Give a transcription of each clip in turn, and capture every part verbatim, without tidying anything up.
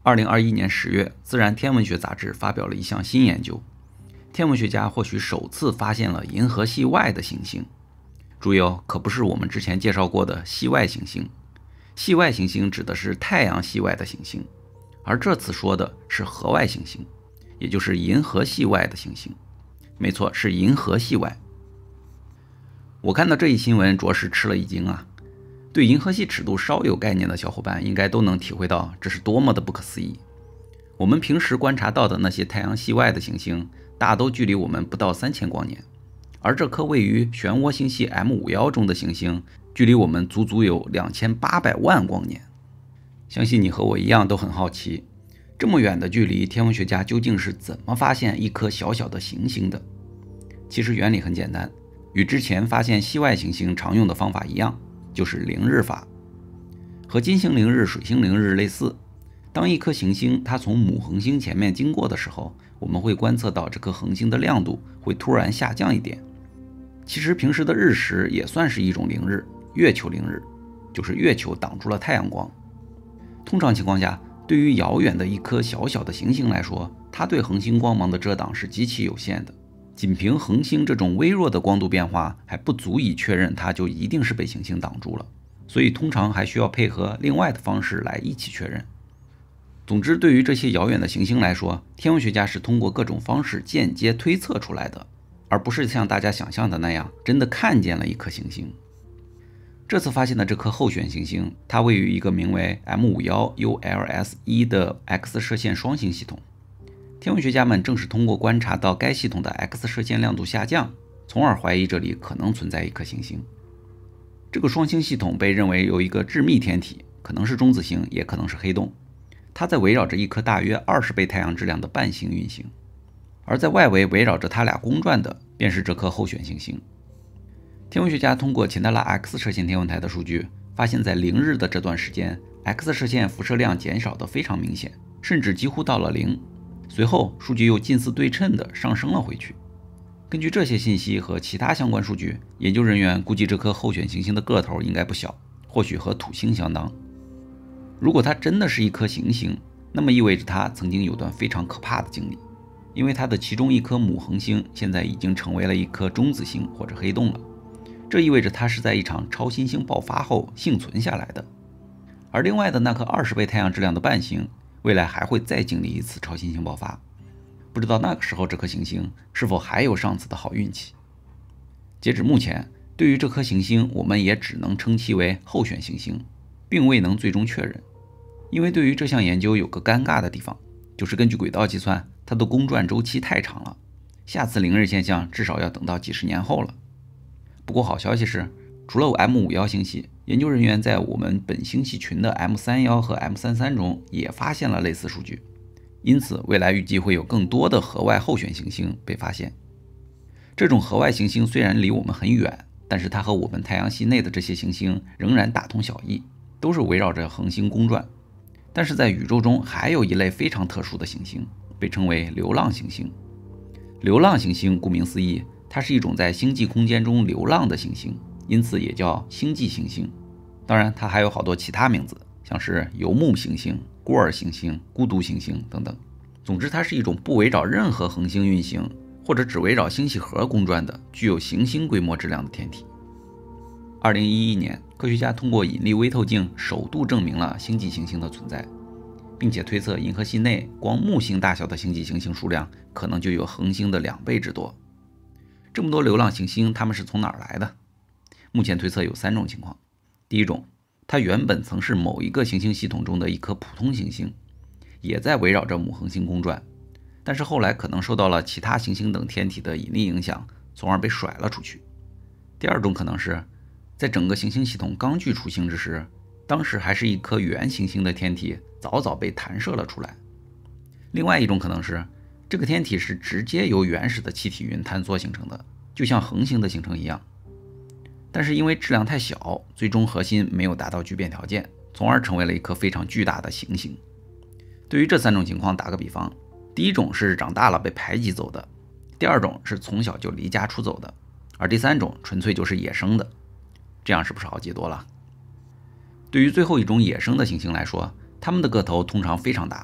二零二一年十月，《自然天文学》杂志发表了一项新研究，天文学家或许首次发现了银河系外的行星。注意哦，可不是我们之前介绍过的系外行星。系外行星指的是太阳系外的行星，而这次说的是河外行星，也就是银河系外的行星。没错，是银河系外。我看到这一新闻，着实吃了一惊啊！对银河系尺度稍有概念的小伙伴，应该都能体会到这是多么的不可思议。我们平时观察到的那些太阳系外的行星，大都距离我们不到三千光年，而这颗位于漩涡星系 M 五十一 中的行星，距离我们足足有两千八百万光年。相信你和我一样都很好奇，这么远的距离，天文学家究竟是怎么发现一颗小小的行星的？其实原理很简单，与之前发现系外行星常用的方法一样，就是凌日法。和金星凌日、水星凌日类似，当一颗行星它从母恒星前面经过的时候，我们会观测到这颗恒星的亮度会突然下降一点。其实平时的日食也算是一种凌日，月球凌日，就是月球挡住了太阳光。通常情况下，对于遥远的一颗小小的行星来说，它对恒星光芒的遮挡是极其有限的。仅凭恒星这种微弱的光度变化还不足以确认它就一定是被行星挡住了，所以通常还需要配合另外的方式来一起确认。总之，对于这些遥远的行星来说，天文学家是通过各种方式间接推测出来的，而不是像大家想象的那样真的看见了一颗行星。这次发现的这颗候选行星，它位于一个名为 M 五十一 U L S 一 的 X 射线双星系统。天文学家们正是通过观察到该系统的 X 射线亮度下降，从而怀疑这里可能存在一颗行星。这个双星系统被认为由一个致密天体，可能是中子星，也可能是黑洞，它在围绕着一颗大约二十倍太阳质量的伴星运行，而在外围围绕着它俩公转的便是这颗候选行星。天文学家通过钱德拉 X 射线天文台的数据，发现在凌日的这段时间， X 射线辐射量减少得非常明显，甚至几乎到了零。随后数据又近似对称地上升了回去。根据这些信息和其他相关数据，研究人员估计这颗候选行星的个头应该不小，或许和土星相当。如果它真的是一颗行星，那么意味着它曾经有段非常可怕的经历，因为它的其中一颗母恒星现在已经成为了一颗中子星或者黑洞了。这意味着它是在一场超新星爆发后幸存下来的。而另外的那颗二十倍太阳质量的伴星，未来还会再经历一次超新星爆发，不知道那个时候这颗行星是否还有上次的好运气。截止目前，对于这颗行星，我们也只能称其为候选行星，并未能最终确认。因为对于这项研究有个尴尬的地方，就是根据轨道计算，它的公转周期太长了，下次凌日现象至少要等到几十年后了。不过好消息是，除了 M 五十一 星系，研究人员在我们本星系群的 M 三十一 和 M 三十三 中也发现了类似数据，因此未来预计会有更多的河外候选行星被发现。这种河外行星虽然离我们很远，但是它和我们太阳系内的这些行星仍然大同小异，都是围绕着恒星公转。但是在宇宙中还有一类非常特殊的行星，被称为流浪行星。流浪行星顾名思义，它是一种在星际空间中流浪的行星，因此也叫星际行星。当然它还有好多其他名字，像是游牧行星、孤儿行星、孤独行星等等。总之它是一种不围绕任何恒星运行，或者只围绕星系核公转的具有行星规模质量的天体。二零一一年，科学家通过引力微透镜首度证明了星际行星的存在，并且推测银河系内光木星大小的星际行星数量可能就有恒星的两倍之多。这么多流浪行星，它们是从哪儿来的？目前推测有三种情况。第一种，它原本曾是某一个行星系统中的一颗普通行星，也在围绕着母恒星公转，但是后来可能受到了其他行星等天体的引力影响，从而被甩了出去。第二种可能是，在整个行星系统刚具雏形之时，当时还是一颗原行星的天体早早被弹射了出来。另外一种可能是，这个天体是直接由原始的气体云坍缩形成的，就像恒星的形成一样。但是因为质量太小，最终核心没有达到聚变条件，从而成为了一颗非常巨大的行星。对于这三种情况打个比方，第一种是长大了被排挤走的，第二种是从小就离家出走的，而第三种纯粹就是野生的。这样是不是好解多了？对于最后一种野生的行星来说，它们的个头通常非常大，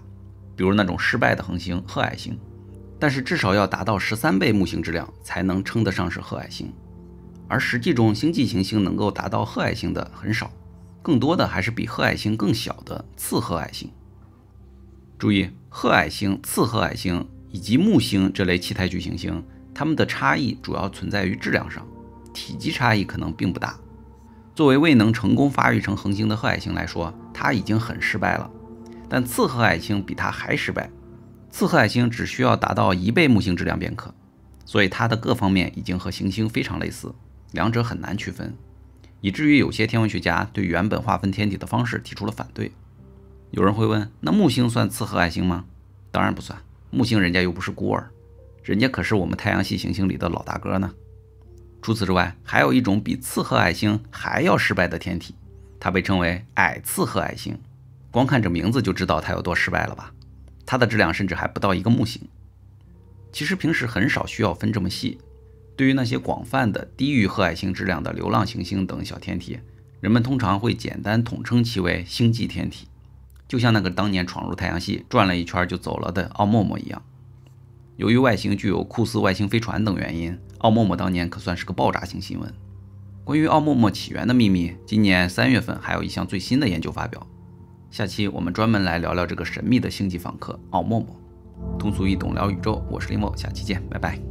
比如那种失败的恒星褐矮星，但是至少要达到十三倍木星质量才能称得上是褐矮星。而实际中星际行星能够达到褐矮星的很少，更多的还是比褐矮星更小的次褐矮星。注意，褐矮星、次褐矮星以及木星这类气态巨行星，它们的差异主要存在于质量上，体积差异可能并不大。作为未能成功发育成恒星的褐矮星来说，它已经很失败了。但次褐矮星比它还失败，次褐矮星只需要达到一倍木星质量便可，所以它的各方面已经和行星非常类似，两者很难区分，以至于有些天文学家对原本划分天体的方式提出了反对。有人会问，那木星算次褐矮星吗？当然不算，木星人家又不是孤儿，人家可是我们太阳系行星里的老大哥呢。除此之外，还有一种比次褐矮星还要失败的天体，它被称为矮次褐矮星。光看这名字就知道它有多失败了吧？它的质量甚至还不到一个木星。其实平时很少需要分这么细，对于那些广泛的低于褐矮星质量的流浪行星等小天体，人们通常会简单统称其为星际天体，就像那个当年闯入太阳系转了一圈就走了的奥陌陌一样。由于外形具有酷似外星飞船等原因，奥陌陌当年可算是个爆炸性新闻。关于奥陌陌起源的秘密，今年三月份还有一项最新的研究发表。下期我们专门来聊聊这个神秘的星际访客奥陌陌。通俗易懂聊宇宙，我是林某，下期见，拜拜。